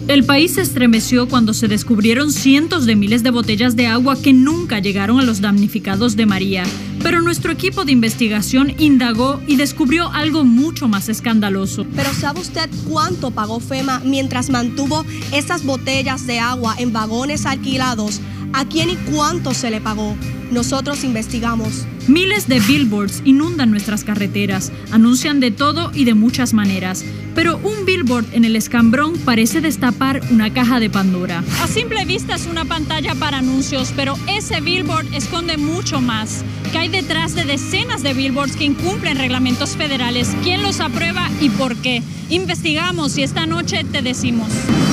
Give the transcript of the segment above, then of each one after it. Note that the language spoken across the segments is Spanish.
El país se estremeció cuando se descubrieron cientos de miles de botellas de agua que nunca llegaron a los damnificados de María. Pero nuestro equipo de investigación indagó y descubrió algo mucho más escandaloso. ¿Pero sabe usted cuánto pagó FEMA mientras mantuvo esas botellas de agua en vagones alquilados? ¿A quién y cuánto se le pagó? Nosotros investigamos. Miles de billboards inundan nuestras carreteras, anuncian de todo y de muchas maneras. Pero un billboard en el Escambrón parece destapar una caja de Pandora. A simple vista es una pantalla para anuncios, pero ese billboard esconde mucho más. ¿Qué hay detrás de decenas de billboards que incumplen reglamentos federales? ¿Quién los aprueba y por qué? Investigamos y esta noche te decimos.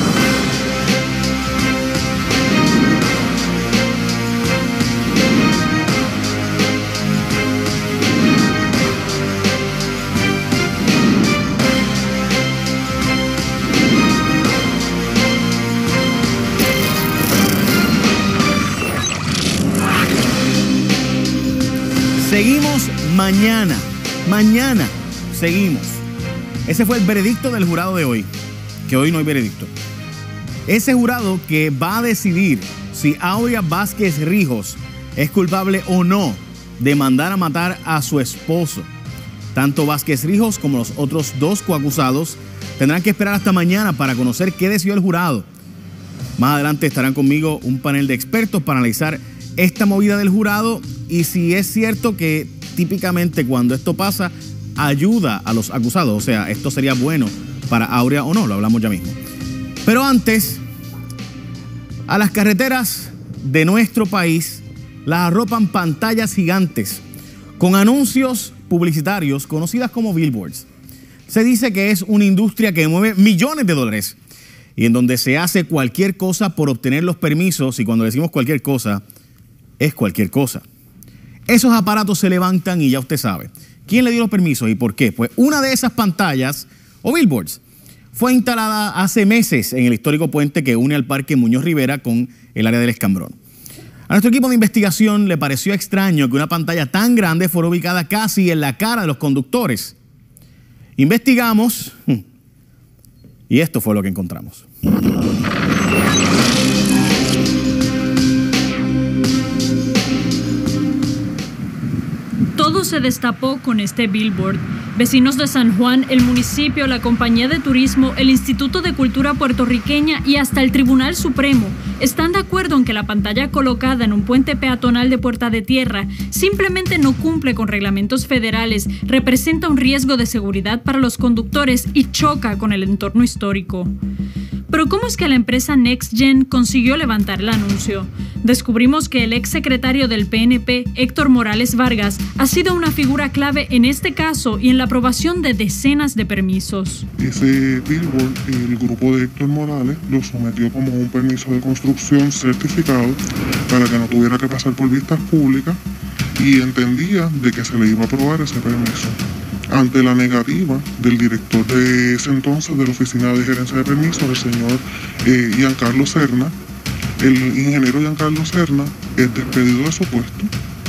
Seguimos mañana seguimos. Ese fue el veredicto del jurado de hoy, que hoy no hay veredicto. Ese jurado que va a decidir si Aurea Vázquez Rijos es culpable o no de mandar a matar a su esposo. Tanto Vázquez Rijos como los otros dos coacusados tendrán que esperar hasta mañana para conocer qué decidió el jurado. Más adelante estarán conmigo un panel de expertos para analizar esta movida del jurado y si es cierto que típicamente cuando esto pasa ayuda a los acusados, o sea, esto sería bueno para Aurea o no, lo hablamos ya mismo. Pero antes, a las carreteras de nuestro país las arropan pantallas gigantes con anuncios publicitarios conocidas como billboards. Se dice que es una industria que mueve millones de dólares y en donde se hace cualquier cosa por obtener los permisos, y cuando decimos cualquier cosa, es cualquier cosa. Esos aparatos se levantan y ya usted sabe. ¿Quién le dio los permisos y por qué? Pues una de esas pantallas o billboards fue instalada hace meses en el histórico puente que une al Parque Muñoz Rivera con el área del Escambrón. A nuestro equipo de investigación le pareció extraño que una pantalla tan grande fuera ubicada casi en la cara de los conductores. Investigamos y esto fue lo que encontramos. Todo se destapó con este billboard. Vecinos de San Juan, el municipio, la compañía de turismo, el Instituto de Cultura puertorriqueña y hasta el Tribunal Supremo están de acuerdo en que la pantalla colocada en un puente peatonal de Puerta de Tierra simplemente no cumple con reglamentos federales, representa un riesgo de seguridad para los conductores y choca con el entorno histórico. Pero ¿cómo es que la empresa NextGen consiguió levantar el anuncio? Descubrimos que el exsecretario del PNP, Héctor Morales Vargas, ha sido una figura clave en este caso y en la aprobación de decenas de permisos. Ese billboard, el grupo de Héctor Morales lo sometió como un permiso de construcción certificado para que no tuviera que pasar por vistas públicas y entendía de que se le iba a aprobar ese permiso. Ante la negativa del director de ese entonces de la Oficina de Gerencia de Permisos, el señor Giancarlo Serna, el ingeniero Giancarlo Serna es despedido de su puesto.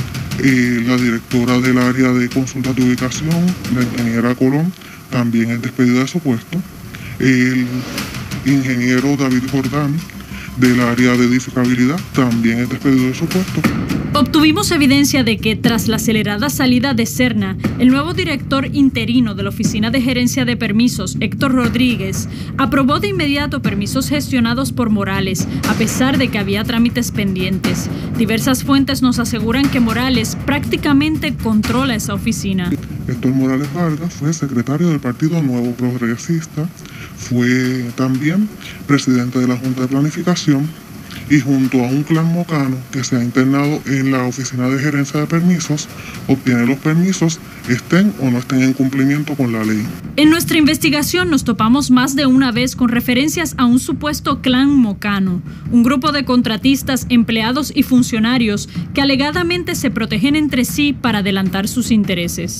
La directora del área de consulta de ubicación, la ingeniera Colón, también es despedida de su puesto. El ingeniero David Jordán, del área de edificabilidad, también es despedido de su puesto. Obtuvimos evidencia de que tras la acelerada salida de Serna, el nuevo director interino de la Oficina de Gerencia de Permisos, Héctor Rodríguez, aprobó de inmediato permisos gestionados por Morales, a pesar de que había trámites pendientes. Diversas fuentes nos aseguran que Morales prácticamente controla esa oficina. Héctor Morales Vargas fue secretario del Partido Nuevo Progresista, fue también presidente de la Junta de Planificación y junto a un clan mocano que se ha internado en la Oficina de Gerencia de Permisos, obtiene los permisos, estén o no estén en cumplimiento con la ley. En nuestra investigación nos topamos más de una vez con referencias a un supuesto clan mocano, un grupo de contratistas, empleados y funcionarios que alegadamente se protegen entre sí para adelantar sus intereses.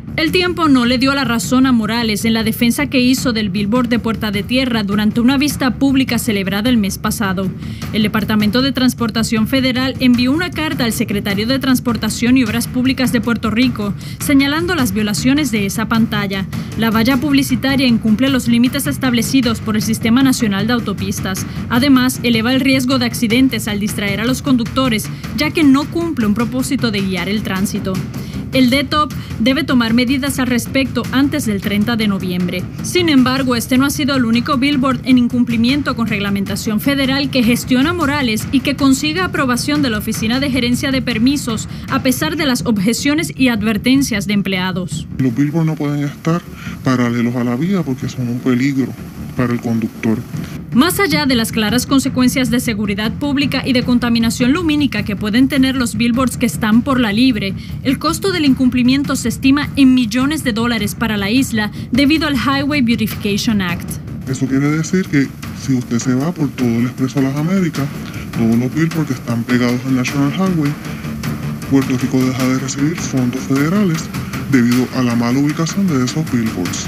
El tiempo no le dio la razón a Morales en la defensa que hizo del billboard de Puerta de Tierra durante una vista pública celebrada el mes pasado. El Departamento de Transportación Federal envió una carta al secretario de Transportación y Obras Públicas de Puerto Rico señalando las violaciones de esa pantalla. La valla publicitaria incumple los límites establecidos por el Sistema Nacional de Autopistas. Además, eleva el riesgo de accidentes al distraer a los conductores, ya que no cumple un propósito de guiar el tránsito. El DTOP debe tomar medidas al respecto antes del 30 de noviembre. Sin embargo, este no ha sido el único billboard en incumplimiento con reglamentación federal que gestiona Morales y que consiga aprobación de la Oficina de Gerencia de Permisos a pesar de las objeciones y advertencias de empleados. Los billboards no pueden estar paralelos a la vía porque son un peligro para el conductor. Más allá de las claras consecuencias de seguridad pública y de contaminación lumínica que pueden tener los billboards que están por la libre, el costo del incumplimiento se estima en millones de dólares para la isla debido al Highway Beautification Act. Eso quiere decir que si usted se va por todo el Expreso Las Américas, todos los billboards que están pegados al National Highway, Puerto Rico deja de recibir fondos federales debido a la mala ubicación de esos billboards.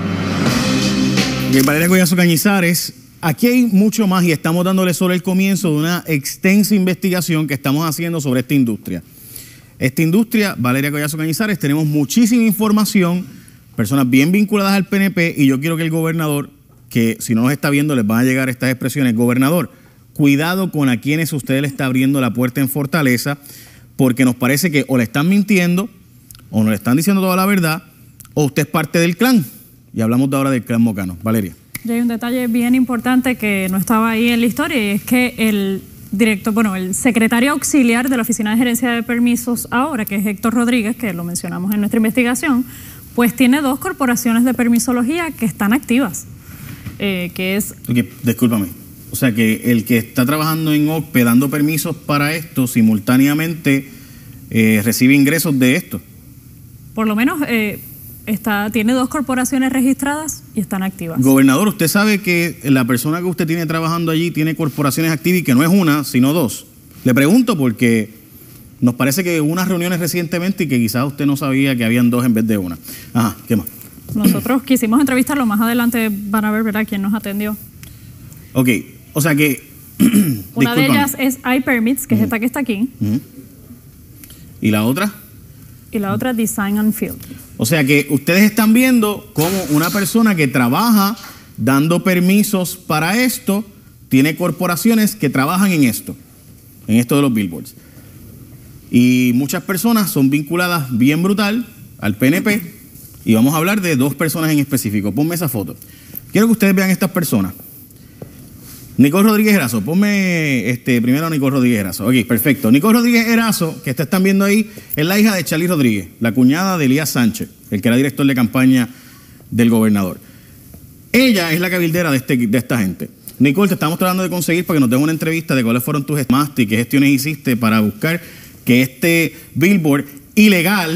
Valeria Collazo Cañizares, aquí hay mucho más y estamos dándole sobre el comienzo de una extensa investigación que estamos haciendo sobre esta industria. Esta industria, Valeria Collazo Cañizares, tenemos muchísima información, personas bien vinculadas al PNP, y yo quiero que el gobernador, que si no nos está viendo les van a llegar estas expresiones: gobernador, cuidado con a quienes usted le está abriendo la puerta en Fortaleza, porque nos parece que o le están mintiendo, o no le están diciendo toda la verdad, o usted es parte del clan. Y hablamos de ahora del clan Mocano. Valeria. Y hay un detalle bien importante que no estaba ahí en la historia, y es que el secretario auxiliar de la Oficina de Gerencia de Permisos ahora, que es Héctor Rodríguez, que lo mencionamos en nuestra investigación, pues tiene 2 corporaciones de permisología que están activas, que es... Okay, discúlpame. O sea que el que está trabajando en OCPE dando permisos para esto, simultáneamente recibe ingresos de esto. Por lo menos... tiene 2 corporaciones registradas y están activas. Gobernador, usted sabe que la persona que usted tiene trabajando allí tiene corporaciones activas y que no es una, sino 2. Le pregunto porque nos parece que hubo unas reuniones recientemente y que quizás usted no sabía que habían 2 en vez de una. Ajá, ¿qué más? Nosotros quisimos entrevistarlo, más adelante van a ver, ¿verdad?, quién nos atendió. Ok, o sea que... Una de ellas es iPermits, que es esta que está aquí. ¿Y la otra? Y la otra, Design and Field. O sea que ustedes están viendo cómo una persona que trabaja dando permisos para esto tiene corporaciones que trabajan en esto de los billboards. Y muchas personas son vinculadas bien brutal al PNP, y vamos a hablar de 2 personas en específico. Ponme esa foto. Quiero que ustedes vean estas personas. Nicole Rodríguez Erazo, ponme primero a Nicole Rodríguez Erazo. Ok, perfecto. Nicole Rodríguez Erazo, que están viendo ahí, es la hija de Charlie Rodríguez, la cuñada de Elías Sánchez, el que era director de campaña del gobernador. Ella es la cabildera de esta gente. Nicole, te estamos tratando de conseguir para que nos des una entrevista de cuáles fueron tus gestiones y qué gestiones hiciste para buscar que este billboard ilegal,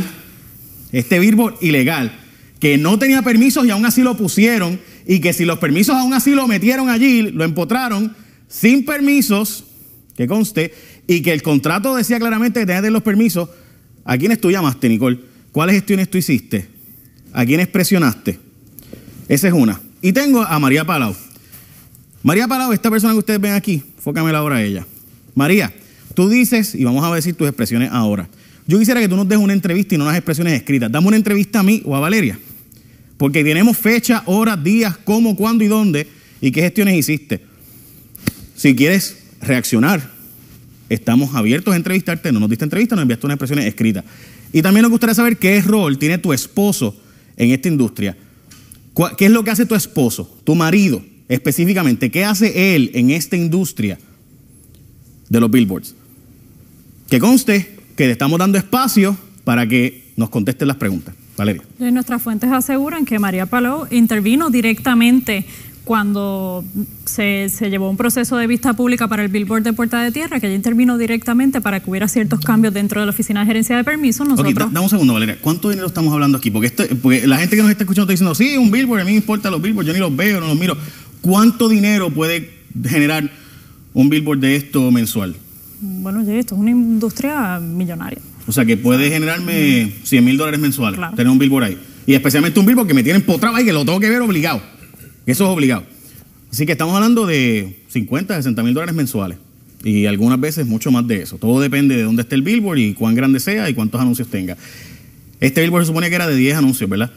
que no tenía permisos y aún así lo pusieron, y que si los permisos aún así lo metieron allí, lo empotraron sin permisos, que conste, y que el contrato decía claramente que tenías que tener los permisos. ¿A quiénes tú llamaste, Nicole? ¿Cuáles gestiones tú hiciste? ¿A quiénes presionaste? Esa es una. Y tengo a María Palau. María Palau, esta persona que ustedes ven aquí, enfócamela ahora a ella. María, tú dices, y vamos a decir tus expresiones ahora. Yo quisiera que tú nos des una entrevista y no unas expresiones escritas. Dame una entrevista a mí o a Valeria. Porque tenemos fecha, horas, días, cómo, cuándo y dónde, y qué gestiones hiciste. Si quieres reaccionar, estamos abiertos a entrevistarte. No nos diste entrevista, nos enviaste unas expresiones escritas. Y también nos gustaría saber qué rol tiene tu esposo en esta industria. ¿Qué es lo que hace tu esposo, tu marido específicamente? ¿Qué hace él en esta industria de los billboards? Que conste que le estamos dando espacio para que nos contesten las preguntas. Valeria. Nuestras fuentes aseguran que María Palau intervino directamente cuando se llevó un proceso de vista pública para el billboard de Puerta de Tierra, que ella intervino directamente para que hubiera ciertos cambios dentro de la Oficina de Gerencia de Permisos. Nosotros... Ok, dame un segundo, Valeria. ¿Cuánto dinero estamos hablando aquí? Porque la gente que nos está escuchando está diciendo, sí, un billboard, a mí me importan los billboards, yo ni los veo, no los miro. ¿Cuánto dinero puede generar un billboard de esto mensual? Bueno, esto es una industria millonaria. O sea, que puede generarme $100,000 mensuales, claro, tener un billboard ahí. Y especialmente un billboard que me tienen potrado ahí, que lo tengo que ver obligado. Eso es obligado. Así que estamos hablando de $50,000, $60,000 mensuales. Y algunas veces mucho más de eso. Todo depende de dónde esté el billboard y cuán grande sea y cuántos anuncios tenga. Este billboard se supone que era de 10 anuncios, ¿verdad?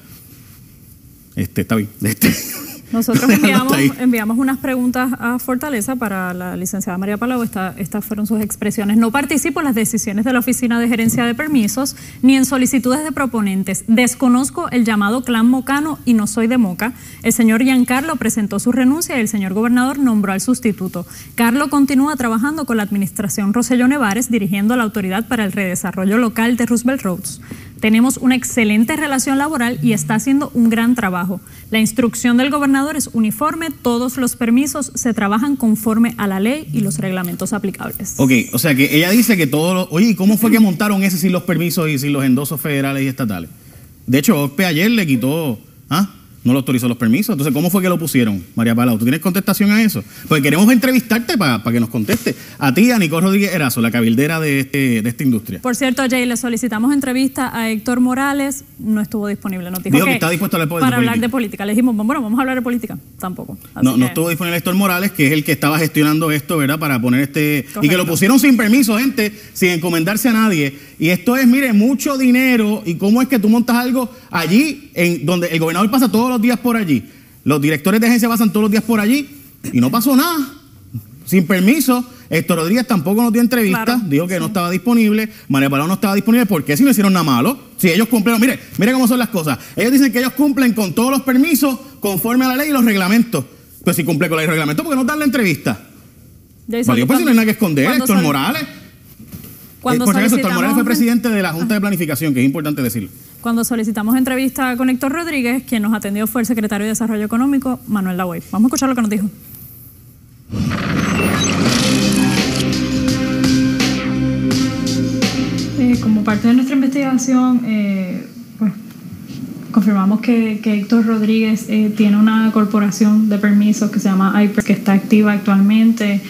Está bien. Nosotros enviamos unas preguntas a Fortaleza para la licenciada María Palau. Estas fueron sus expresiones. No participo en las decisiones de la Oficina de Gerencia de Permisos ni en solicitudes de proponentes. Desconozco el llamado clan mocano y no soy de Moca. El señor Giancarlo presentó su renuncia y el señor gobernador nombró al sustituto. Carlo continúa trabajando con la administración Rosselló Nevares, dirigiendo la Autoridad para el Redesarrollo Local de Roosevelt Roads. Tenemos una excelente relación laboral y está haciendo un gran trabajo. La instrucción del gobernador es uniforme, todos los permisos se trabajan conforme a la ley y los reglamentos aplicables. Ok, o sea que ella dice que todo lo... Oye, ¿y cómo fue que montaron ese sin los permisos y sin los endosos federales y estatales? De hecho, OCPE ayer le quitó... No lo autorizó los permisos. Entonces, ¿cómo fue que lo pusieron, María Palau? ¿Tú tienes contestación a eso? Porque queremos entrevistarte para que nos conteste. A ti, a Nicole Rodríguez Erazo, la cabildera de esta industria. Por cierto, Jay, le solicitamos entrevista a Héctor Morales. No estuvo disponible. Nos dijo que está dispuesto a hablar para hablar de política. Le dijimos, bueno, vamos a hablar de política. Tampoco. No estuvo disponible Héctor Morales, que es el que estaba gestionando esto, ¿verdad? Para poner Correcto. Y que lo pusieron sin permiso, gente, sin encomendarse a nadie. Y esto es, mire, mucho dinero. ¿Y cómo es que tú montas algo allí, en donde el gobernador pasa todos los días por allí? Los directores de agencia pasan todos los días por allí y no pasó nada. Sin permiso. Héctor Rodríguez tampoco nos dio entrevista. Claro, dijo que no estaba disponible. María Palau no estaba disponible. ¿Por qué? Si no hicieron nada malo. Si ellos cumplieron. Mire cómo son las cosas. Ellos dicen que ellos cumplen con todos los permisos conforme a la ley y los reglamentos. Pues si cumple con la ley y el reglamento, ¿por qué no dan la entrevista? Vale, pues si no hay nada que esconder. Héctor Morales. Por eso, Héctor Morales fue presidente de la Junta de Planificación, que es importante decirlo. Cuando solicitamos entrevista con Héctor Rodríguez, quien nos atendió fue el secretario de Desarrollo Económico, Manuel Lavoy. Vamos a escuchar lo que nos dijo. Como parte de nuestra investigación, pues confirmamos que Héctor Rodríguez tiene una corporación de permisos que se llama IPER, que está activa actualmente.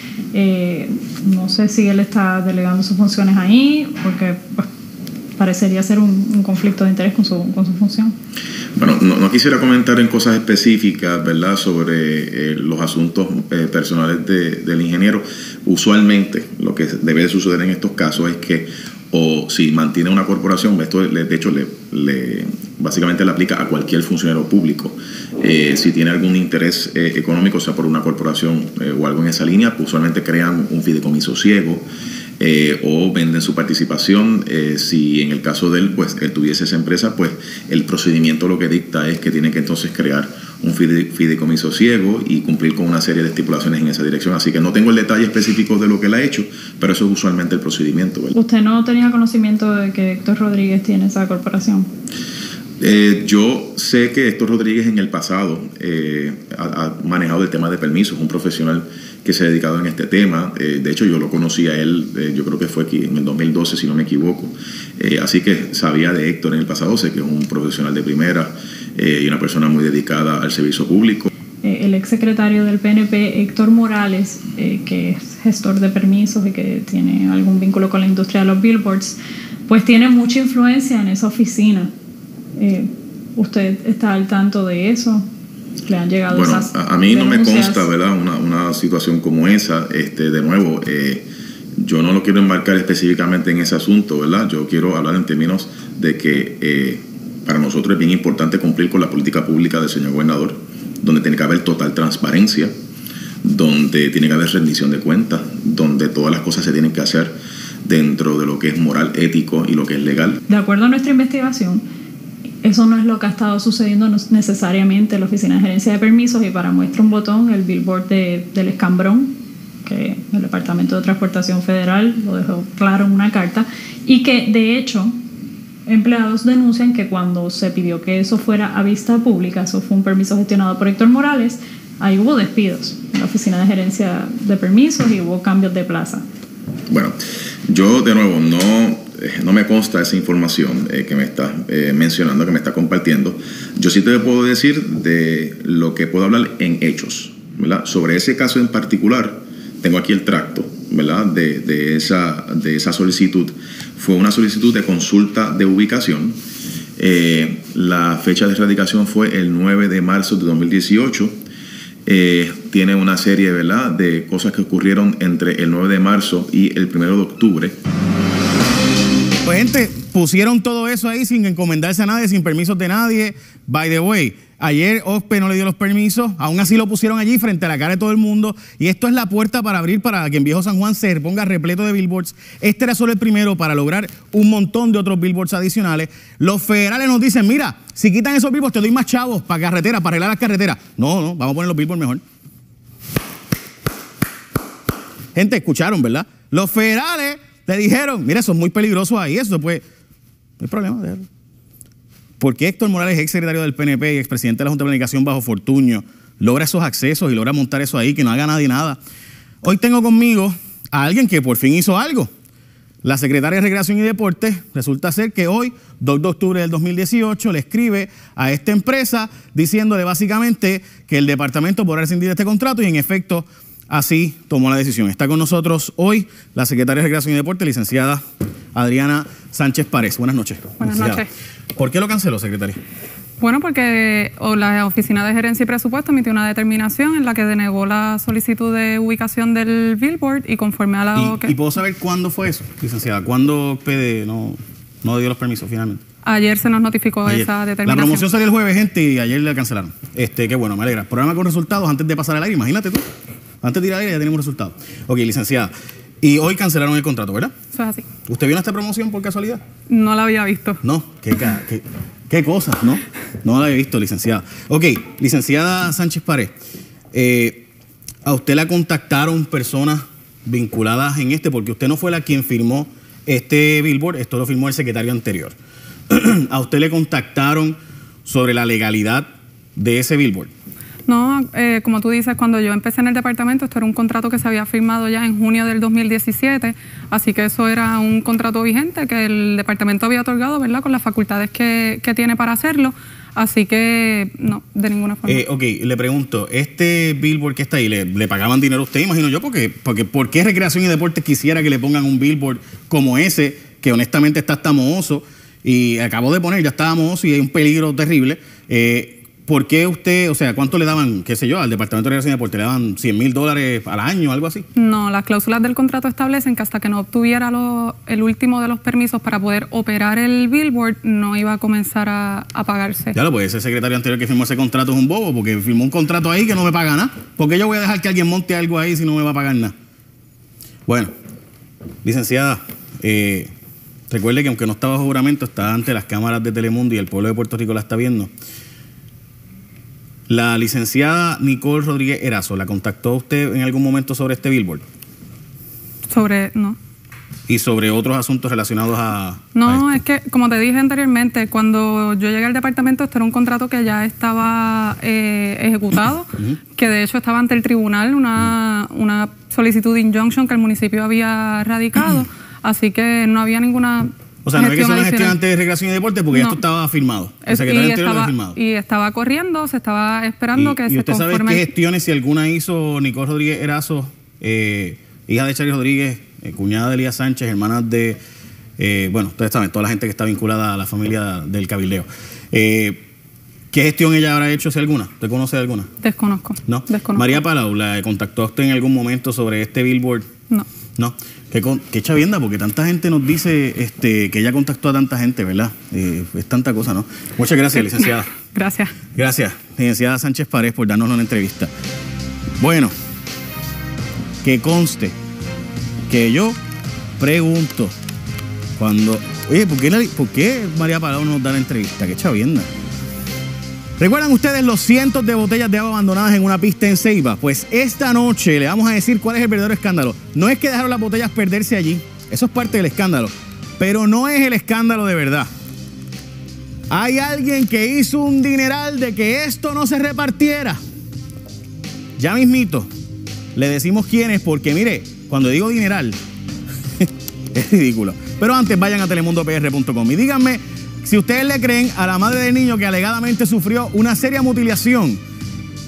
No sé si él está delegando sus funciones ahí, porque pues, parecería ser un conflicto de interés con su función. Bueno, no quisiera comentar en cosas específicas, ¿verdad?, sobre los asuntos personales del ingeniero. Usualmente lo que debe de suceder en estos casos es que, o si mantiene una corporación, esto de hecho básicamente le aplica a cualquier funcionario público. Si tiene algún interés económico, o sea, por una corporación o algo en esa línea, pues usualmente crean un fideicomiso ciego. O venden su participación. Si en el caso de él, pues él tuviese esa empresa, pues el procedimiento lo que dicta es que tiene que entonces crear un fideicomiso ciego y cumplir con una serie de estipulaciones en esa dirección. Así que no tengo el detalle específico de lo que él ha hecho, pero eso es usualmente el procedimiento, ¿verdad? ¿Usted no tenía conocimiento de que Héctor Rodríguez tiene esa corporación? Yo sé que Héctor Rodríguez en el pasado ha manejado el tema de permisos, un profesional que se ha dedicado en este tema. De hecho, yo lo conocí a él, yo creo que fue aquí en el 2012, si no me equivoco. Así que sabía de Héctor en el pasado, sé que es un profesional de primera y una persona muy dedicada al servicio público. El exsecretario del PNP, Héctor Morales, que es gestor de permisos y que tiene algún vínculo con la industria de los billboards, pues tiene mucha influencia en esa oficina. ¿Usted está al tanto de eso? ¿Le han llegado esas a mí no denuncias? me consta, ¿verdad?, una situación como esa. De nuevo, yo no lo quiero embarcar específicamente en ese asunto, ¿verdad? Yo quiero hablar en términos de que para nosotros es bien importante cumplir con la política pública del señor gobernador, donde tiene que haber total transparencia, donde tiene que haber rendición de cuentas, donde todas las cosas se tienen que hacer dentro de lo que es moral, ético y lo que es legal. De acuerdo a nuestra investigación, eso no es lo que ha estado sucediendo necesariamente en la Oficina de Gerencia de Permisos, y para muestra un botón, el billboard del Escambrón, que el Departamento de Transportación Federal lo dejó claro en una carta, y que de hecho empleados denuncian que cuando se pidió que eso fuera a vista pública, eso fue un permiso gestionado por Héctor Morales, ahí hubo despidos en la Oficina de Gerencia de Permisos y hubo cambios de plaza. Bueno, yo de nuevo no me consta esa información que me está mencionando, que me está compartiendo. Yo sí te puedo decir de lo que puedo hablar en hechos, ¿verdad? Sobre ese caso en particular, tengo aquí el tracto ¿verdad?, de esa solicitud fue una solicitud de consulta de ubicación. La fecha de erradicación fue el 9 de marzo de 2018. Tiene una serie, ¿verdad?, de cosas que ocurrieron entre el 9 de marzo y el 1 de octubre. Pues gente, pusieron todo eso ahí sin encomendarse a nadie, sin permisos de nadie. By the way, ayer OSPE no le dio los permisos, aún así lo pusieron allí frente a la cara de todo el mundo, y esto es la puerta para abrir para que en Viejo San Juan se ponga repleto de billboards. Este era solo el primero para lograr un montón de otros billboards adicionales. Los federales nos dicen, mira, si quitan esos billboards te doy más chavos para carreteras, para arreglar las carreteras. No, vamos a poner los billboards mejor. Gente, escucharon, ¿verdad? Los federales te dijeron, mira, son muy peligrosos ahí, eso pues, no hay problema, déjalo. ¿Por qué Héctor Morales, ex secretario del PNP y expresidente de la Junta de Planificación bajo Fortuño, logra esos accesos y logra montar eso ahí, que no haga nadie nada? Hoy tengo conmigo a alguien que por fin hizo algo. La secretaria de Recreación y Deportes, resulta ser que hoy, 2 de octubre del 2018, le escribe a esta empresa diciéndole básicamente que el departamento podrá rescindir este contrato y en efecto así tomó la decisión. Está con nosotros hoy la secretaria de Recreación y Deportes, licenciada Adriana Sánchez Párez. Buenas noches. Buenas noches. ¿Por qué lo canceló, secretaria? Bueno, porque la Oficina de Gerencia y Presupuesto emitió una determinación en la que denegó la solicitud de ubicación del billboard y conforme a la... ¿Y puedo saber cuándo fue eso, licenciada? ¿Cuándo PD no dio los permisos finalmente? Ayer se nos notificó esa determinación. La promoción salió el jueves, gente, y ayer la cancelaron. Qué bueno, me alegra. Programa con resultados antes de pasar al aire, imagínate tú. Antes de ir al aire ya tenemos resultados. Ok, licenciada. Y hoy cancelaron el contrato, ¿verdad? Eso es así. ¿Usted vio esta promoción por casualidad? No la había visto. No, qué cosas, ¿no? No la había visto, licenciada. Ok, licenciada Sánchez Párez, ¿a usted la contactaron personas vinculadas en porque usted no fue la quien firmó este billboard, esto lo firmó el secretario anterior? ¿A usted le contactaron sobre la legalidad de ese billboard? No, como tú dices, cuando yo empecé en el departamento, esto era un contrato que se había firmado ya en junio del 2017, así que eso era un contrato vigente que el departamento había otorgado, ¿verdad?, con las facultades que tiene para hacerlo, así que no, de ninguna forma. Ok, le pregunto, este billboard que está ahí, ¿le pagaban dinero a usted, imagino yo? Porque ¿por qué Recreación y Deportes quisiera que le pongan un billboard como ese, que honestamente está hasta mohoso, y acabo de poner, ya estaba mohoso y hay un peligro terrible? ¿Por qué usted, o sea, cuánto le daban, qué sé yo, al Departamento de Recreación y Deporte? ¿Le daban $100,000 al año, algo así? No, las cláusulas del contrato establecen que hasta que no obtuviera el último de los permisos para poder operar el billboard, no iba a comenzar a pagarse. Ya lo pues, ese secretario anterior que firmó ese contrato es un bobo, porque firmó un contrato ahí que no me paga nada. ¿Por qué yo voy a dejar que alguien monte algo ahí si no me va a pagar nada? Bueno, licenciada, recuerde que aunque no está bajo juramento, está ante las cámaras de Telemundo y el pueblo de Puerto Rico la está viendo. La licenciada Nicole Rodríguez Erazo, ¿la contactó usted en algún momento sobre este billboard? No. ¿Y sobre otros asuntos relacionados a No, esto? es que, como te dije anteriormente, cuando yo llegué al departamento, esto era un contrato que ya estaba ejecutado, que de hecho estaba ante el tribunal, una solicitud de injunction que el municipio había radicado, así que no había ninguna... O sea, no había que hacer una gestión antes de Recreación y Deporte porque ya esto estaba firmado. El secretario anterior lo había firmado. Y estaba corriendo, se estaba esperando que se ¿Y usted conforme... sabe qué gestiones, si alguna hizo Nicole Rodríguez Erazo, hija de Charlie Rodríguez, cuñada de Elías Sánchez, hermana de... bueno, ustedes saben, toda la gente que está vinculada a la familia del cabildeo. ¿Qué gestión ella habrá hecho, si alguna? ¿Usted conoce de alguna? Desconozco. ¿No? Desconozco. María Palau, ¿la contactó a usted en algún momento sobre este billboard? No. ¿No? Qué chavienda, porque tanta gente nos dice que ella contactó a tanta gente, ¿verdad? Es tanta cosa, ¿no? Muchas gracias, licenciada. Gracias. Gracias, licenciada Sánchez Párez, por darnos una entrevista. Bueno, que conste que yo pregunto cuando... Oye, ¿por qué María Palau nos da la entrevista? Qué chavienda. ¿Recuerdan ustedes los cientos de botellas de agua abandonadas en una pista en Ceiba? Pues esta noche le vamos a decir cuál es el verdadero escándalo. No es que dejaron las botellas perderse allí, eso es parte del escándalo, pero no es el escándalo de verdad. Hay alguien que hizo un dineral de que esto no se repartiera. Ya mismito, le decimos quién es, porque mire, cuando digo dineral, es ridículo. Pero antes vayan a telemundopr.com y díganme si ustedes le creen a la madre del niño que alegadamente sufrió una seria mutilación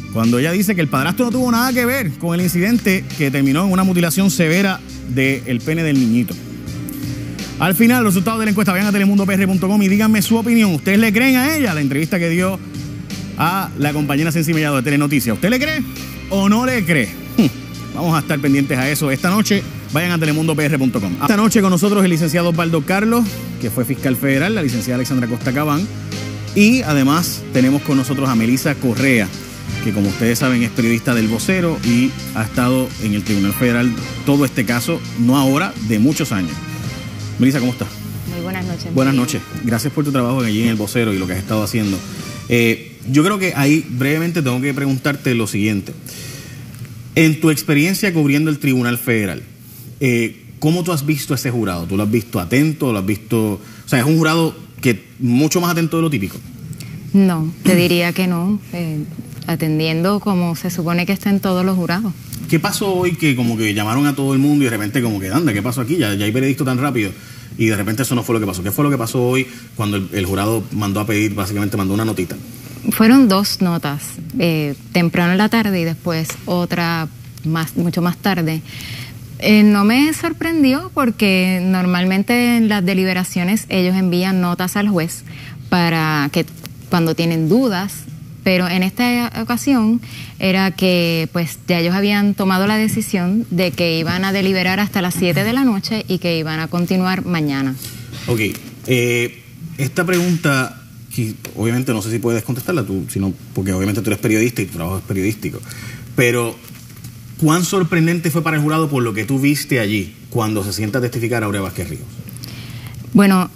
cuando ella dice que el padrastro no tuvo nada que ver con el incidente que terminó en una mutilación severa del pene del niñito. Al final, los resultados de la encuesta, vayan a telemundopr.com y díganme su opinión. ¿Ustedes le creen a ella la entrevista que dio a la compañera Sensi Mellado de Telenoticias? ¿Usted le cree o no le cree? Vamos a estar pendientes a eso esta noche. Vayan a telemundopr.com. Esta noche con nosotros el licenciado Osvaldo Carlos, que fue fiscal federal, la licenciada Alexandra Costa Cabán, y además tenemos con nosotros a Melissa Correa, que como ustedes saben es periodista del Vocero y ha estado en el Tribunal Federal todo este caso, no ahora, de muchos años. Melissa, ¿cómo estás? Muy buenas noches. Buenas noches. Gracias por tu trabajo allí en el Vocero y lo que has estado haciendo. Yo creo que ahí brevemente tengo que preguntarte lo siguiente. En tu experiencia cubriendo el Tribunal Federal, ¿cómo tú has visto ese jurado? ¿Tú lo has visto atento? ¿Lo has visto...? O sea, ¿es un jurado que mucho más atento de lo típico? No, te diría que no. Atendiendo como se supone que estén todos los jurados. ¿Qué pasó hoy que como que llamaron a todo el mundo y de repente como que, anda, ¿qué pasó aquí? Ya hay veredicto tan rápido. Y de repente eso no fue lo que pasó. ¿Qué fue lo que pasó hoy cuando el jurado mandó a pedir, básicamente mandó una notita? Fueron 2 notas, temprano en la tarde y después otra mucho más tarde. No me sorprendió porque normalmente en las deliberaciones ellos envían notas al juez para que cuando tienen dudas, pero en esta ocasión era que pues ya ellos habían tomado la decisión de que iban a deliberar hasta las 7 de la noche y que iban a continuar mañana. Ok, esta pregunta, que obviamente no sé si puedes contestarla tú, sino porque obviamente tú eres periodista y tu trabajo es periodístico, pero ¿cuán sorprendente fue para el jurado por lo que tú viste allí cuando se sienta a testificar Aurea Vázquez Ríos? Bueno,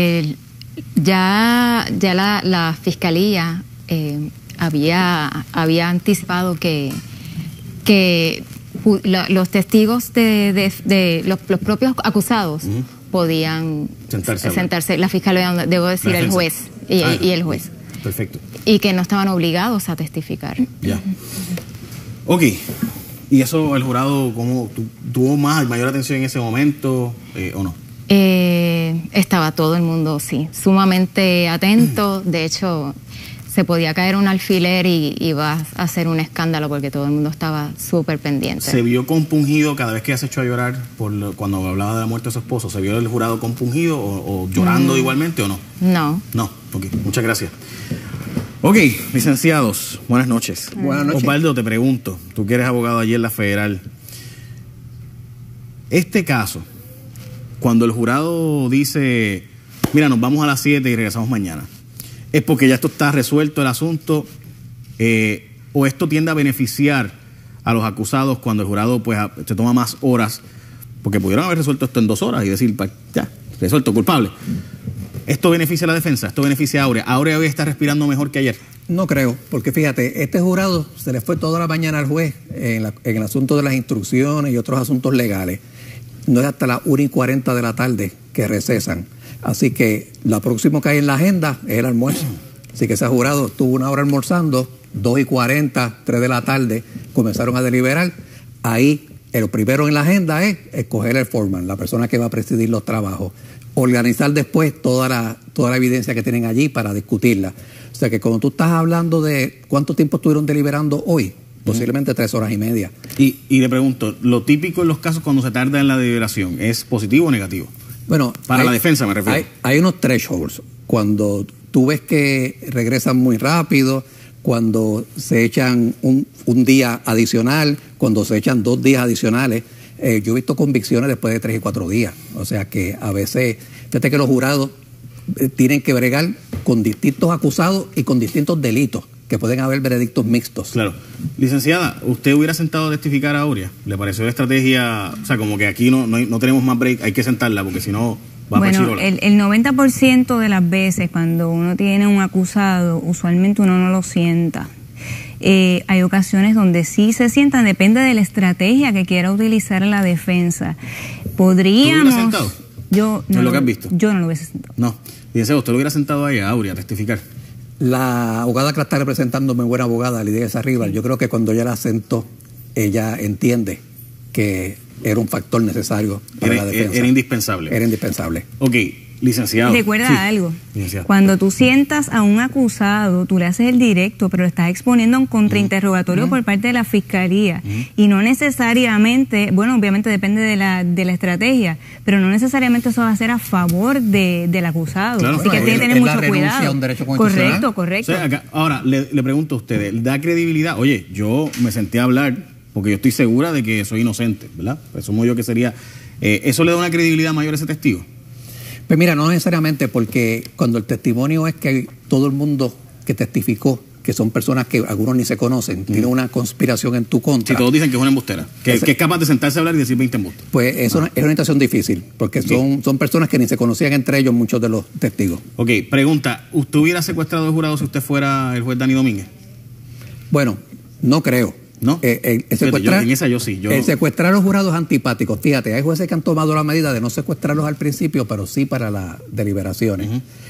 ya la fiscalía había anticipado que los testigos de los propios acusados podían sentarse. La fiscalía, debo decir, el juez y el juez. Perfecto. Y que no estaban obligados a testificar. Ya. Ok. ¿Y eso el jurado cómo tuvo mayor atención en ese momento o no? Estaba todo el mundo, sí, sumamente atento. De hecho, se podía caer un alfiler y iba a hacer un escándalo porque todo el mundo estaba súper pendiente. ¿Se vio compungido cada vez que se echó a llorar cuando hablaba de la muerte de su esposo? ¿Se vio el jurado compungido o llorando igualmente o no? No. No, ok, muchas gracias. Ok, licenciados, buenas noches. Buenas noches. Osvaldo, te pregunto, tú que eres abogado allí en la Federal, este caso, cuando el jurado dice, mira, nos vamos a las 7 y regresamos mañana, ¿es porque ya esto está resuelto el asunto o esto tiende a beneficiar a los acusados cuando el jurado pues se toma más horas? Porque pudieron haber resuelto esto en 2 horas y decir, ya, resuelto, culpable. ¿Esto beneficia a la defensa? ¿Esto beneficia a Aurea? ¿Aurea hoy está respirando mejor que ayer? No creo, porque fíjate, este jurado se le fue toda la mañana al juez en el asunto de las instrucciones y otros asuntos legales. No es hasta las 1:40 de la tarde que recesan. Así que lo próximo que hay en la agenda es el almuerzo. Así que ese jurado estuvo 1 hora almorzando, 2:40, 3 de la tarde, comenzaron a deliberar. Ahí, lo primero en la agenda es escoger el foreman, la persona que va a presidir los trabajos. Organizar después toda la evidencia que tienen allí para discutirla. O sea que cuando tú estás hablando de cuánto tiempo estuvieron deliberando hoy, posiblemente 3 horas y media. Y le pregunto, ¿lo típico en los casos cuando se tarda en la deliberación es positivo o negativo? Bueno, para la defensa me refiero. Hay unos thresholds. Cuando tú ves que regresan muy rápido, cuando se echan un día adicional, cuando se echan 2 días adicionales. Yo he visto convicciones después de 3 y 4 días. O sea que a veces, fíjate que los jurados tienen que bregar con distintos acusados y con distintos delitos, que pueden haber veredictos mixtos. Claro. Licenciada, ¿usted hubiera sentado a testificar a Aurea? ¿Le pareció la estrategia, o sea, como que aquí no tenemos más break, hay que sentarla porque si no va a Bueno, el 90% de las veces cuando uno tiene un acusado, usualmente uno no lo sienta. Hay ocasiones donde sí se sientan, depende de la estrategia que quiera utilizar la defensa. Podríamos... ¿Tú lo hubieras sentado? Yo no ¿Es lo que has visto? Yo no lo hubiese sentado. No. Licenciado, ¿usted lo hubiera sentado ahí a Aurea a testificar? La abogada que la está representando, muy buena abogada, Lidia Sarriba, yo creo que cuando ella la sentó, ella entiende que era un factor necesario para la defensa. Era indispensable. Era indispensable. Ok. Licenciado. Recuerda algo. Licenciado. Cuando tú sientas a un acusado, tú le haces el directo, pero estás exponiendo un contrainterrogatorio por parte de la fiscalía. Y no necesariamente, bueno, obviamente depende de la estrategia, pero no necesariamente eso va a ser a favor del acusado. Claro, así que tiene que tener mucho cuidado. A un derecho constitucional. Correcto. O sea, ahora, le pregunto a ustedes, ¿da credibilidad? Oye, yo me senté a hablar porque yo estoy segura de que soy inocente, ¿verdad? Presumo yo que sería... ¿eso le da una credibilidad mayor a ese testigo? Pues mira, no necesariamente, porque cuando el testimonio es que todo el mundo que testificó, que son personas que algunos ni se conocen, tiene una conspiración en tu contra. Si todos dicen que es una embustera, que es capaz de sentarse a hablar y decir 20 embustes. Pues es una situación difícil, porque son personas que ni se conocían entre ellos, muchos de los testigos. Ok, pregunta, ¿usted hubiera secuestrado al jurado si usted fuera el juez Dani Domínguez? Bueno, no creo. ¿No? El secuestrar a los jurados antipáticos. Fíjate, hay jueces que han tomado la medida de no secuestrarlos al principio, pero sí para las deliberaciones.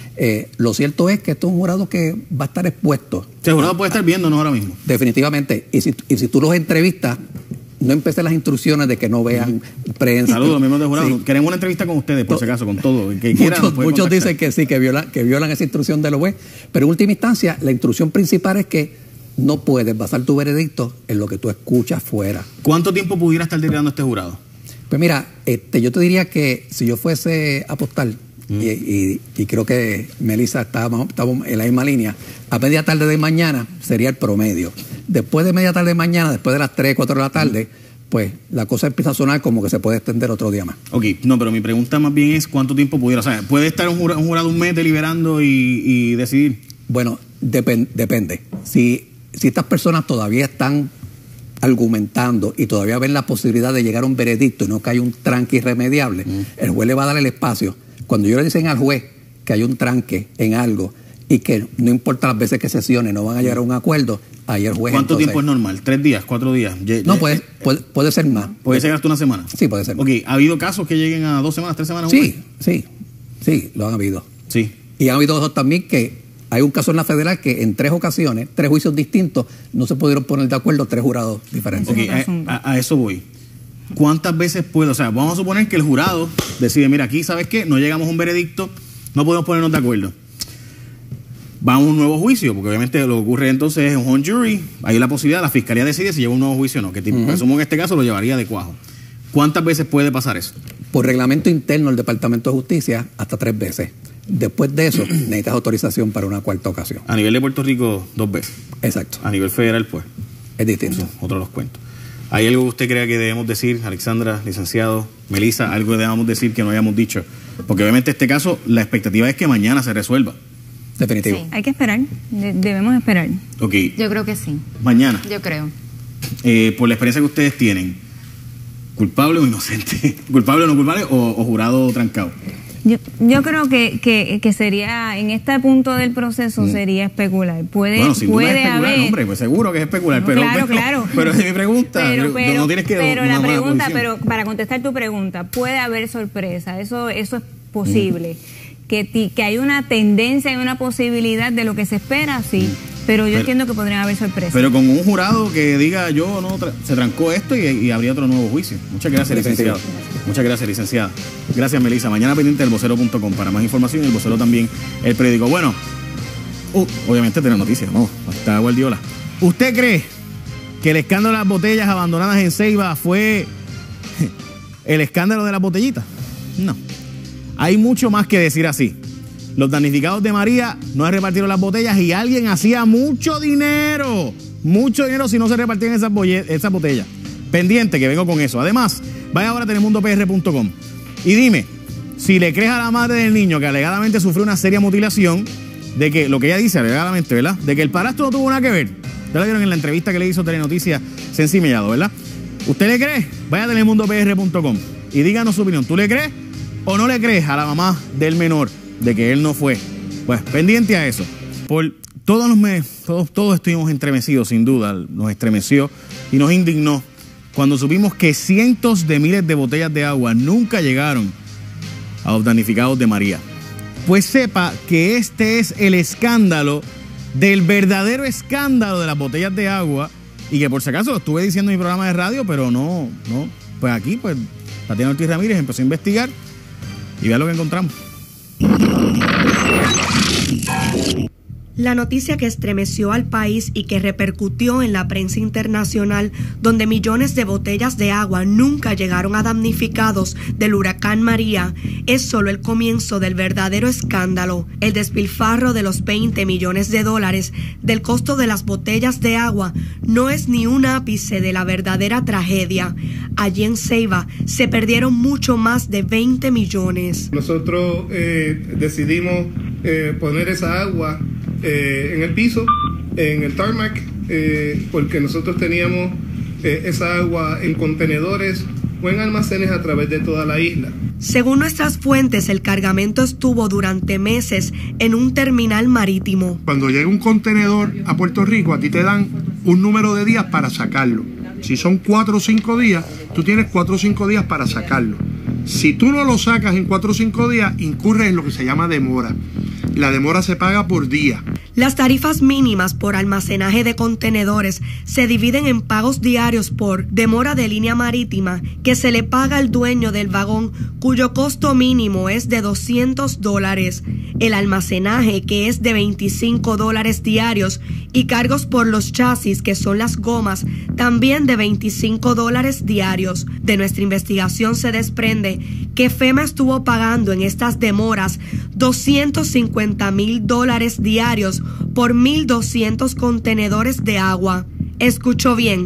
Lo cierto es que esto es un jurado que va a estar expuesto. El jurado puede estar viéndonos ahora mismo. Definitivamente. Y si tú los entrevistas, no empecé las instrucciones de que no vean prensa. Saludos, los miembros de jurado. Sí. Queremos una entrevista con ustedes, por si acaso, con todo. Muchos dicen que sí, que violan esa instrucción de los jueces. Pero en última instancia, la instrucción principal es que no puedes basar tu veredicto en lo que tú escuchas fuera. ¿Cuánto tiempo pudiera estar deliberando este jurado? Pues mira, yo te diría que si yo fuese a apostar, y creo que Melissa estamos en la misma línea, a media tarde de mañana sería el promedio. Después de media tarde de mañana, después de las 3, 4 de la tarde, pues la cosa empieza a sonar como que se puede extender otro día más. Ok, no, pero mi pregunta más bien es ¿cuánto tiempo pudiera? O sea, ¿puede estar un jurado un mes deliberando y decidir? Bueno, depende. Si estas personas todavía están argumentando y todavía ven la posibilidad de llegar a un veredicto y no que hay un tranque irremediable, el juez le va a dar el espacio. Cuando yo le dicen al juez que hay un tranque en algo y que no importa las veces que sesione, no van a llegar a un acuerdo, ahí el juez... ¿Cuánto tiempo es normal? ¿3 días? ¿4 días? No, puede ser más. ¿Puede ser hasta una semana? Sí, puede ser más. Ok, ¿ha habido casos que lleguen a 2 semanas, 3 semanas? Sí, lo han habido. Sí. Y han habido otros también que... Hay un caso en la federal que en 3 ocasiones, 3 juicios distintos, no se pudieron poner de acuerdo 3 jurados diferentes. Okay, a eso voy. ¿Cuántas veces puede? O sea, vamos a suponer que el jurado decide, mira, aquí, ¿sabes qué? No llegamos a un veredicto, no podemos ponernos de acuerdo. Vamos a un nuevo juicio, porque obviamente lo que ocurre entonces es un hung jury, hay la posibilidad, la fiscalía decide si lleva un nuevo juicio o no, que presumo en este caso lo llevaría de cuajo. ¿Cuántas veces puede pasar eso? Por reglamento interno del Departamento de Justicia, hasta 3 veces. Después de eso, necesitas autorización para una 4ª ocasión. A nivel de Puerto Rico, 2 veces. Exacto. A nivel federal, pues. Es distinto. Eso, otro de los cuentos. ¿Hay algo que usted crea que debemos decir, Alexandra, licenciado, Melissa, algo que debamos decir que no hayamos dicho? Porque obviamente este caso, la expectativa es que mañana se resuelva. Definitivo. Sí, hay que esperar. Debemos esperar. Ok. Yo creo que sí. Mañana. Yo creo. Por la experiencia que ustedes tienen, ¿culpable o inocente? ¿Culpable o no culpable o jurado trancado? Yo creo que sería, en este punto del proceso, sería especular. Bueno, sin duda es especular, hombre, pues seguro que es especular. Pero, claro. Pero es mi pregunta. No tienes que pero la pregunta, pero para contestar tu pregunta, puede haber sorpresa. Eso es posible. Que hay una tendencia y una posibilidad de lo que se espera, sí. Pero yo entiendo que podrían haber sorpresas. Pero con un jurado que diga yo no se trancó esto y habría otro nuevo juicio. Muchas gracias, licenciado. Muchas gracias, licenciada. Gracias, Melissa. Mañana pendiente del vocero.com para más información y el vocero también, el periódico. Bueno, obviamente tenemos noticias, ¿no? Está Guardiola. ¿Usted cree que el escándalo de las botellas abandonadas en Ceiba fue el escándalo de las botellitas? No. Hay mucho más que decir así. Los damnificados de María no repartieron las botellas y alguien hacía mucho dinero si no se repartían esas botellas. Pendiente, que vengo con eso. Además, vaya ahora a telemundopr.com y dime si le crees a la madre del niño que alegadamente sufrió una seria mutilación, de que lo que ella dice alegadamente, ¿verdad? De que el padrastro no tuvo nada que ver. Ya lo vieron en la entrevista que le hizo Telenoticias Sensi Mellado, ¿verdad? ¿Usted le cree? Vaya a telemundopr.com y díganos su opinión. ¿Tú le crees o no le crees a la mamá del menor de que él no fue? Pues pendiente a eso. Por todos estuvimos estremecidos, sin duda. Nos estremeció y nos indignó cuando supimos que cientos de miles de botellas de agua nunca llegaron a los damnificados de María. Pues sepa que este es el escándalo del verdadero escándalo de las botellas de agua, y que por si acaso lo estuve diciendo en mi programa de radio, pero no. Pues aquí, Tatiana Ortiz Ramírez empezó a investigar y vea lo que encontramos. La noticia que estremeció al país y que repercutió en la prensa internacional, donde millones de botellas de agua nunca llegaron a damnificados del huracán María, es solo el comienzo del verdadero escándalo. El despilfarro de los $20 millones del costo de las botellas de agua no es ni un ápice de la verdadera tragedia. Allí en Ceiba se perdieron mucho más de 20 millones. Nosotros decidimos poner esa agua en el piso, en el tarmac, porque nosotros teníamos esa agua en contenedores o en almacenes a través de toda la isla. Según nuestras fuentes, el cargamento estuvo durante meses en un terminal marítimo. Cuando llega un contenedor a Puerto Rico, a ti te dan un número de días para sacarlo. Si son 4 o 5 días, tú tienes 4 o 5 días para sacarlo. Si tú no lo sacas en 4 o 5 días, incurres en lo que se llama demora. La demora se paga por día. Las tarifas mínimas por almacenaje de contenedores se dividen en pagos diarios por demora de línea marítima, que se le paga al dueño del vagón, cuyo costo mínimo es de $200, el almacenaje, que es de $25 diarios, y cargos por los chasis, que son las gomas, también de $25 diarios. De nuestra investigación se desprende que FEMA estuvo pagando en estas demoras $250,000 diarios por 1,200 contenedores de agua. Escuchó bien,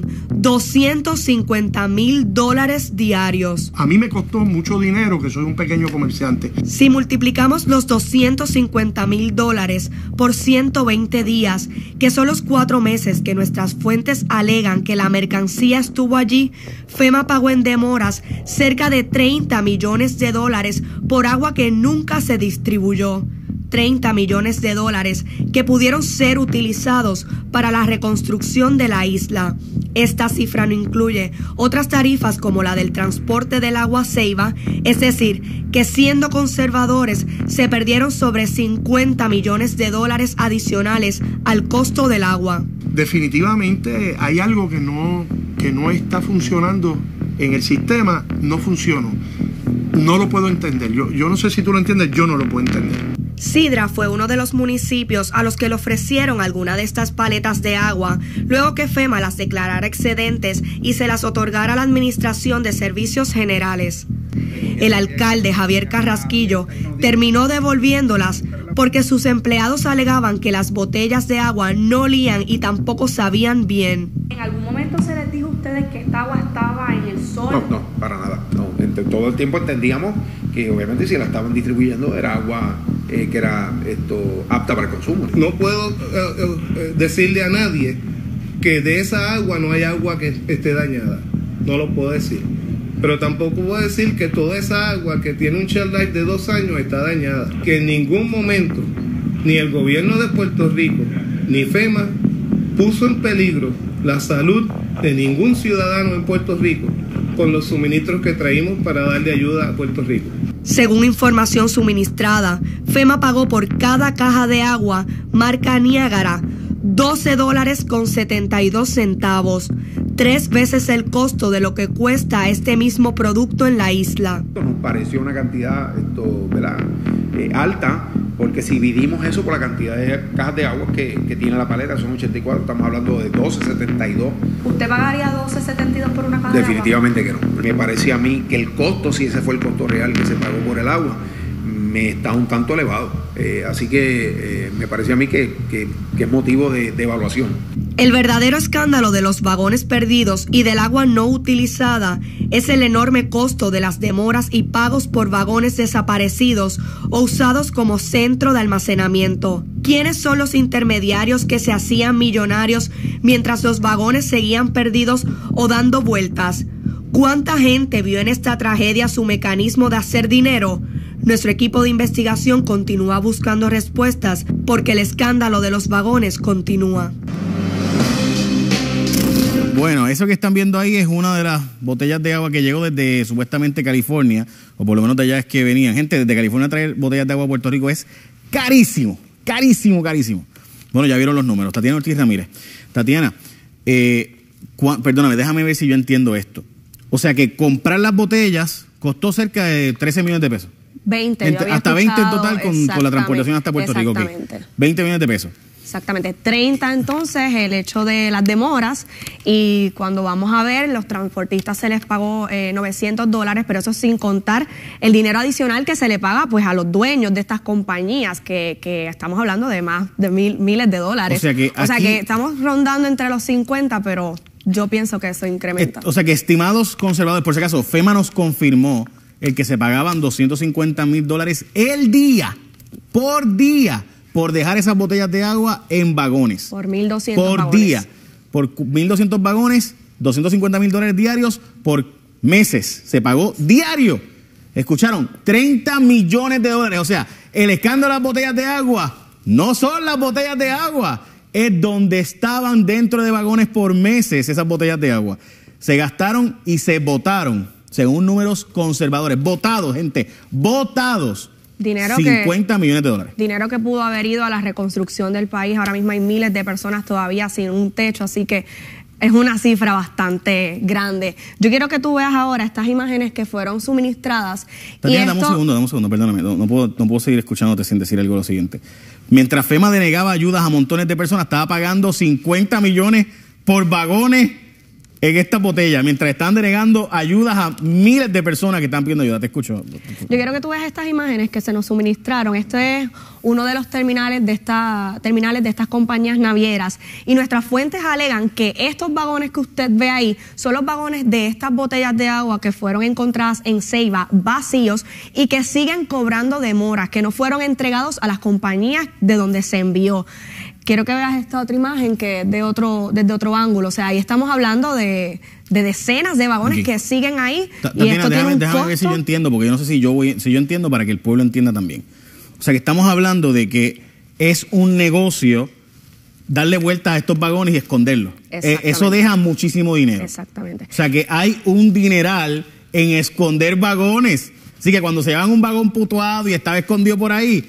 $250,000 diarios. A mí me costó mucho dinero, que soy un pequeño comerciante. Si multiplicamos los $250,000 por 120 días, que son los 4 meses que nuestras fuentes alegan que la mercancía estuvo allí, FEMA pagó en demoras cerca de $30 millones por agua que nunca se distribuyó. $30 millones que pudieron ser utilizados para la reconstrucción de la isla. Esta cifra no incluye otras tarifas como la del transporte del agua a Ceiba, es decir, que siendo conservadores se perdieron sobre $50 millones adicionales al costo del agua. Definitivamente hay algo que no está funcionando en el sistema, no funcionó. No lo puedo entender. Yo no sé si tú lo entiendes, yo no lo puedo entender. Sidra fue uno de los municipios a los que le ofrecieron alguna de estas paletas de agua, luego que FEMA las declarara excedentes y se las otorgara a la Administración de Servicios Generales. El alcalde Javier Carrasquillo terminó devolviéndolas porque sus empleados alegaban que las botellas de agua no olían y tampoco sabían bien. ¿En algún momento se les dijo a ustedes que esta agua estaba en el sol? No, para nada. No. Todo el tiempo entendíamos que obviamente si la estaban distribuyendo era agua que era apta para el consumo. No puedo decirle a nadie que de esa agua no hay agua que esté dañada. No lo puedo decir. Pero tampoco puedo decir que toda esa agua que tiene un shelf life de 2 años está dañada. Que en ningún momento ni el gobierno de Puerto Rico ni FEMA puso en peligro la salud de ningún ciudadano en Puerto Rico con los suministros que traímos para darle ayuda a Puerto Rico. Según información suministrada, FEMA pagó por cada caja de agua marca Niágara $12.72, 3 veces el costo de lo que cuesta este mismo producto en la isla. Nos pareció una cantidad alta, porque si dividimos eso por la cantidad de cajas de agua que tiene la paleta, son 84, estamos hablando de $12.72. ¿Usted pagaría $12.72 por una caja de agua? Definitivamente que no. Me parece a mí que el costo, si ese fue el costo real que se pagó por el agua, me está un tanto elevado. Así que me parece a mí que es motivo de evaluación. El verdadero escándalo de los vagones perdidos y del agua no utilizada es el enorme costo de las demoras y pagos por vagones desaparecidos o usados como centro de almacenamiento. ¿Quiénes son los intermediarios que se hacían millonarios mientras los vagones seguían perdidos o dando vueltas? ¿Cuánta gente vio en esta tragedia su mecanismo de hacer dinero? Nuestro equipo de investigación continúa buscando respuestas porque el escándalo de los vagones continúa. Bueno, eso que están viendo ahí es una de las botellas de agua que llegó desde supuestamente California, o por lo menos de allá es que venían. Gente, desde California traer botellas de agua a Puerto Rico es carísimo, carísimo, carísimo. Bueno, ya vieron los números. Tatiana Ortiz Ramírez. Tatiana, perdóname, déjame ver si yo entiendo esto. O sea que comprar las botellas costó cerca de $13 millones. 20. Hasta 20 en total con la transportación hasta Puerto Rico. Exactamente. Okay. 20 millones de pesos. Exactamente, 30 entonces el hecho de las demoras, y cuando vamos a ver, los transportistas se les pagó $900, pero eso sin contar el dinero adicional que se le paga pues a los dueños de estas compañías, que estamos hablando de más de miles de dólares. O sea que estamos rondando entre los 50, pero yo pienso que eso incrementa. O sea que, estimados conservadores, por si acaso, FEMA nos confirmó el que se pagaban $250,000 el día, por día, por dejar esas botellas de agua en vagones. Por 1.200 por vagones. Día. Por 1.200 vagones, $250,000 diarios por meses. Se pagó diario. ¿Escucharon? $30 millones. O sea, el escándalo de las botellas de agua no son las botellas de agua. Es donde estaban dentro de vagones por meses esas botellas de agua. Se gastaron y se botaron, según números conservadores. Votados, gente. Votados. $50 millones. Dinero que pudo haber ido a la reconstrucción del país. Ahora mismo hay miles de personas todavía sin un techo, así que es una cifra bastante grande. Yo quiero que tú veas ahora estas imágenes que fueron suministradas. Tatiana, dame un segundo, perdóname. No puedo seguir escuchándote sin decir algo lo siguiente. Mientras FEMA denegaba ayudas a montones de personas, estaba pagando $50 millones por vagones en esta botella, mientras están denegando ayudas a miles de personas que están pidiendo ayuda. Te escucho. Yo quiero que tú veas estas imágenes que se nos suministraron. Este es uno de los terminales de estas compañías navieras, y nuestras fuentes alegan que estos vagones que usted ve ahí son los vagones de estas botellas de agua que fueron encontradas en Ceiba vacíos y que siguen cobrando demoras, que no fueron entregados a las compañías de donde se envió. Quiero que veas esta otra imagen que es desde otro ángulo. O sea, ahí estamos hablando de decenas de vagones que siguen ahí. Y esto tiene un déjame ver si yo entiendo, porque yo no sé si yo entiendo para que el pueblo entienda también. O sea, que estamos hablando de que es un negocio darle vueltas a estos vagones y esconderlos. Eso deja muchísimo dinero. Exactamente. O sea, que hay un dineral en esconder vagones. Así que cuando se llevan un vagón putuado y estaba escondido por ahí,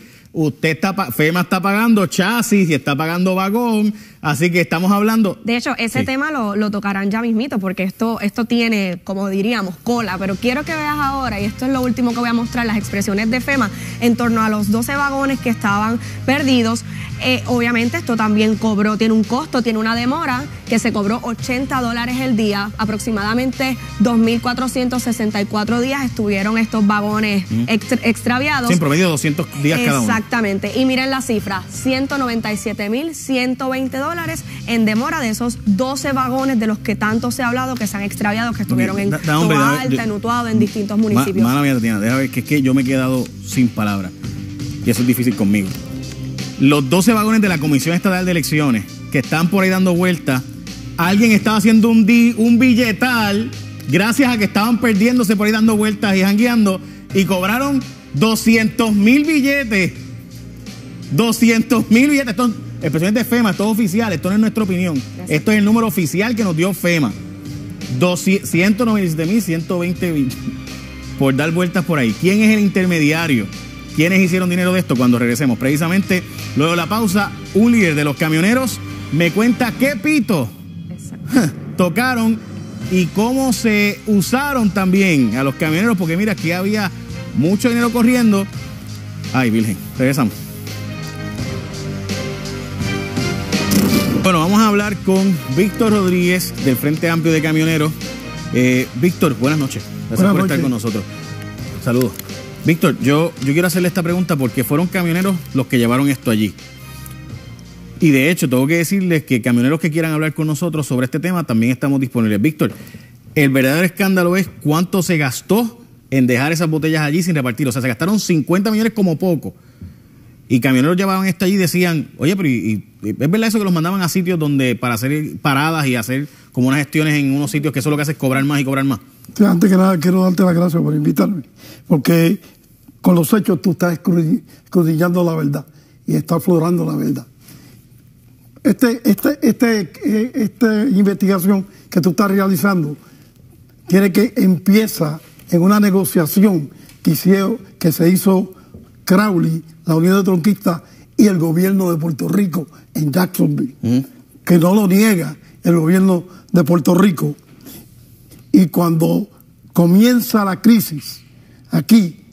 FEMA está pagando chasis y está pagando vagón, así que estamos hablando... De hecho, ese tema lo tocarán ya mismito, porque esto tiene, como diríamos, cola, pero quiero que veas ahora, y esto es lo último que voy a mostrar, las expresiones de FEMA en torno a los 12 vagones que estaban perdidos. Obviamente esto también tiene un costo, tiene una demora, que se cobró $80 el día, aproximadamente 2.464 días estuvieron estos vagones extraviados. Sí, en promedio 200 días cada uno. Exactamente, y miren la cifra, $197,120 en demora de esos 12 vagones de los que tanto se ha hablado, que se han extraviado, que estuvieron en Toa Alta, en Utuado, en distintos municipios. Mala mía, Tatiana, déjame ver, que es que yo me he quedado sin palabras, y eso es difícil conmigo. Los 12 vagones de la Comisión Estatal de Elecciones que están por ahí dando vueltas, alguien estaba haciendo un billetal gracias a que estaban perdiéndose por ahí dando vueltas y jangueando, y cobraron 200,000 billetes. 200,000 billetes. Esto, expresiones de FEMA, esto es oficial, esto no es nuestra opinión. Esto es el número oficial que nos dio FEMA. 197,120 por dar vueltas por ahí. ¿Quién es el intermediario? ¿Quiénes hicieron dinero de esto? Cuando regresemos, precisamente luego de la pausa, un líder de los camioneros me cuenta qué pito tocaron y cómo se usaron también a los camioneros, porque mira, aquí había mucho dinero corriendo. Ay, virgen, regresamos. Bueno, vamos a hablar con Víctor Rodríguez del Frente Amplio de Camioneros. Víctor, buenas noches. Gracias por estar con nosotros. Saludos. Víctor, yo quiero hacerle esta pregunta porque fueron camioneros los que llevaron esto allí. Y de hecho, tengo que decirles que camioneros que quieran hablar con nosotros sobre este tema también estamos disponibles. Víctor, el verdadero escándalo es cuánto se gastó en dejar esas botellas allí sin repartir. O sea, se gastaron 50 millones como poco. Y camioneros llevaban esto allí y decían, oye, pero ¿es verdad eso que los mandaban a sitios donde para hacer paradas y hacer como unas gestiones en unos sitios que eso lo que hace es cobrar más y cobrar más? Sí, antes que nada, quiero darte las gracias por invitarme, porque con los hechos tú estás escudriñando la verdad y estás aflorando la verdad. Esta investigación que tú estás realizando empieza en una negociación que se hizo Crowley, la Unión de Tronquistas y el gobierno de Puerto Rico en Jacksonville, que no lo niega el gobierno de Puerto Rico. Y cuando comienza la crisis aquí,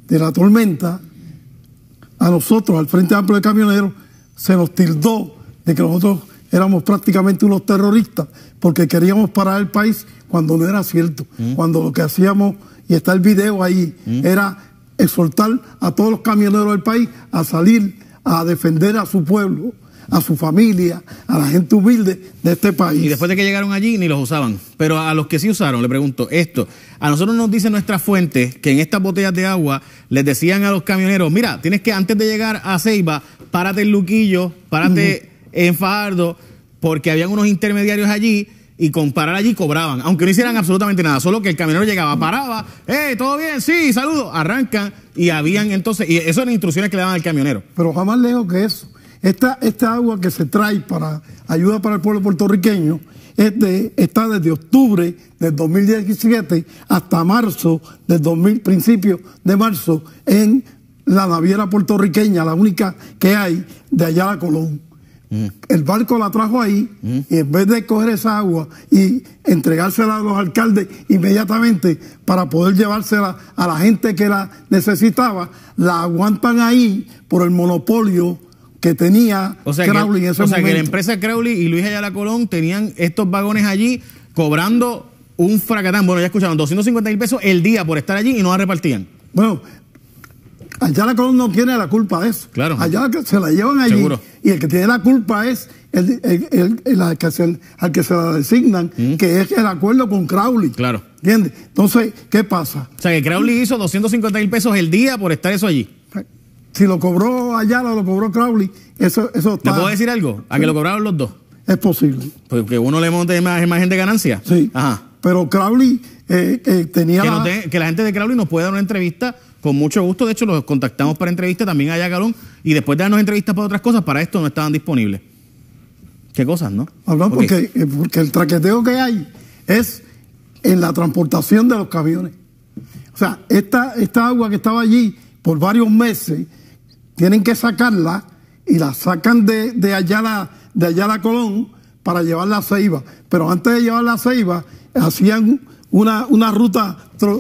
de la tormenta, a nosotros, al Frente Amplio de Camioneros, se nos tildó de que nosotros éramos prácticamente unos terroristas porque queríamos parar el país cuando no era cierto. Cuando lo que hacíamos, y está el video ahí, era exhortar a todos los camioneros del país a salir a defender a su pueblo, a su familia, a la gente humilde de este país. Y después de que llegaron allí, ni los usaban. Pero a los que sí usaron, le pregunto, a nosotros nos dicen nuestras fuentes que en estas botellas de agua les decían a los camioneros, mira, tienes que antes de llegar a Ceiba, párate en Luquillo, párate en Fajardo, porque habían unos intermediarios allí y con parar allí cobraban, aunque no hicieran absolutamente nada, solo que el camionero llegaba, paraba, ¿todo bien? Sí, saludos, arrancan, y habían entonces, y eso eran instrucciones que le daban al camionero. Pero jamás lejos que eso. Esta agua que se trae para ayuda para el pueblo puertorriqueño está desde octubre del 2017 hasta marzo principios de marzo en la naviera puertorriqueña, la única que hay de Ayala Colón. El barco la trajo ahí y en vez de coger esa agua y entregársela a los alcaldes inmediatamente para poder llevársela a la gente que la necesitaba, la aguantan ahí por el monopolio que tenía Crowley en ese momento. O sea que la empresa Crowley y Luis Ayala Colón tenían estos vagones allí cobrando un fracatán. Bueno, ya escucharon, 250,000 pesos el día por estar allí y no la repartían. Bueno, Ayala Colón no tiene la culpa de eso. Claro. Ayala se la llevan allí. Seguro. Y el que tiene la culpa es al que se la designan, que es el acuerdo con Crowley. Claro. ¿Entiendes? Entonces, ¿qué pasa? O sea, que Crowley hizo 250,000 pesos el día por estar eso allí. Si lo cobró Ayala o lo cobró Crowley, eso está... ¿Le puedo decir algo? ¿A que lo cobraron los dos? Es posible. Porque uno le monte margen de ganancia. Sí. Ajá. Pero Crowley tenía... Que la gente de Crowley nos puede dar una entrevista con mucho gusto. De hecho, los contactamos para entrevista también a Ayala Colón. Y después de darnos entrevistas para otras cosas, para esto no estaban disponibles. ¿Qué cosas, no? Porque el traqueteo que hay es en la transportación de los camiones. O sea, esta agua que estaba allí por varios meses, tienen que sacarla y la sacan de Ayala Colón para llevarla a Ceiba. Pero antes de llevarla a Ceiba, hacían una ruta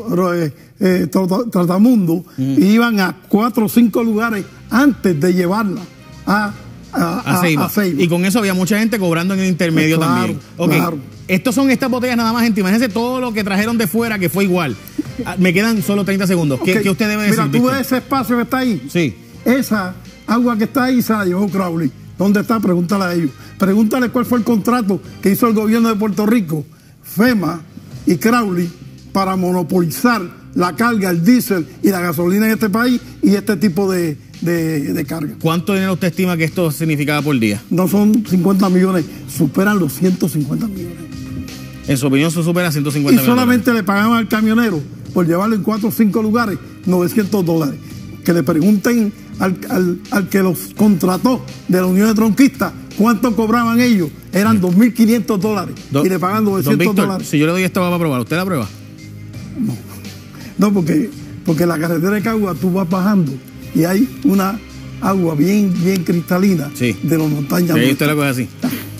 tratamundo y iban a 4 o 5 lugares antes de llevarla a Ceiba. Y con eso había mucha gente cobrando en el intermedio también. Claro. Estas botellas nada más, gente. Imagínense todo lo que trajeron de fuera que fue igual. Me quedan solo 30 segundos. ¿Qué usted debe decir? Mira, ¿tú ves ese espacio que está ahí? Sí. Esa agua que está ahí se la llevó Crowley. ¿Dónde está? Pregúntale a ellos. Pregúntale cuál fue el contrato que hizo el gobierno de Puerto Rico, FEMA y Crowley, para monopolizar la carga, el diésel y la gasolina en este país y este tipo de carga. ¿Cuánto dinero usted estima que esto significaba por día? No son 50 millones, superan los 150 millones. En su opinión, se supera 150 millones. Y solamente le pagaban al camionero por llevarlo en 4 o 5 lugares $900. Que le pregunten al que los contrató de la Unión de Tronquistas cuánto cobraban ellos. Eran $2.500 y le pagan $900. Si yo le doy esta para probar, ¿usted la prueba? No, porque la carretera de Cagua tú vas bajando y hay una agua bien cristalina de las montañas. Sí, usted la coge así.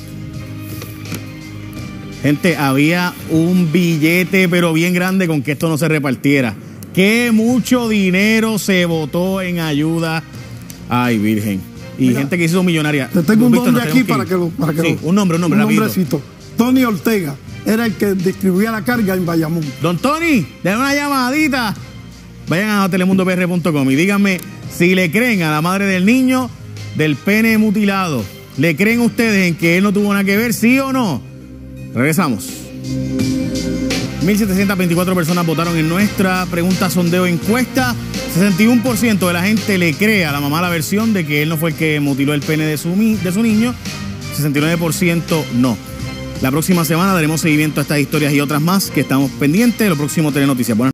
Gente, había un billete pero bien grande con que esto no se repartiera. ¡Qué mucho dinero se botó en ayuda! ¡Ay, Virgen! Y mira, gente que hizo millonaria. Te tengo un nombre aquí para que lo... un nombrecito. Tony Ortega era el que distribuía la carga en Bayamón. Don Tony, denme una llamadita. Vayan a telemundopr.com y díganme si le creen a la madre del niño del pene mutilado. ¿Le creen ustedes en que él no tuvo nada que ver, sí o no? Regresamos. 1.724 personas votaron en nuestra pregunta sondeo encuesta. 61% de la gente le cree a la mamá la versión de que él no fue el que mutiló el pene de su niño. 69% no. La próxima semana daremos seguimiento a estas historias y otras más que estamos pendientes. Lo próximo, Telenoticias.